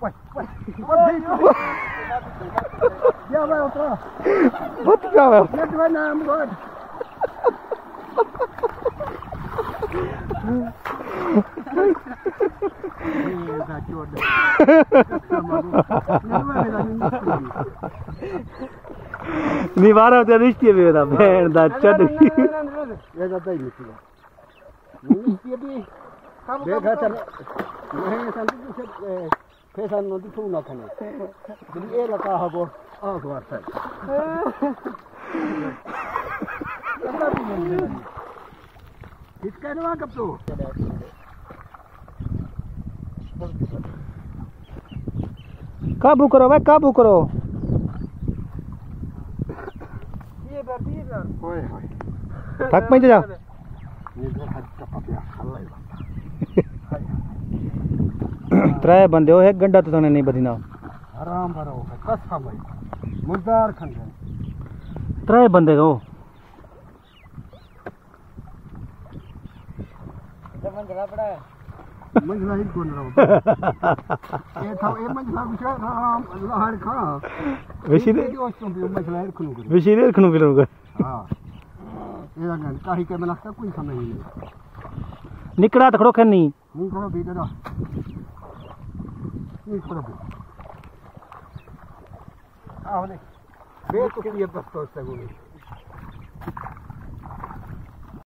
क्या भाई उतरा बहुत क्या है ये तो नाम गॉड निवारा तो रिश्ते में था बहन दा चढ़ ये जाता ही नहीं ये भी देखा चल नहीं संतु से पैसा नोटी तू ना खाने ये लगा है वो बार से इसका नवा कब तो काबू करो भाई काबू करो ये ओए होए थक पे जा ये तो हद का पतिया हल्ला त्रै बंदे हो एक घंटा तो तने नहीं बदीना आराम भरो कसम भाई मुर्दार खंड त्रै बंदे हो मंझला ही कौन रहो ये था ये मंझला विषय राम लहर खा विशीरे मंझला ही खनु विशीरे खनु किलोगा हां ये ना काहे के में लगता कोई समय नहीं निकड़ा तो खड़ो खनी नहीं खड़ो भी दादा नहीं खड़ो भी आओ ने बे तो ये बस तो से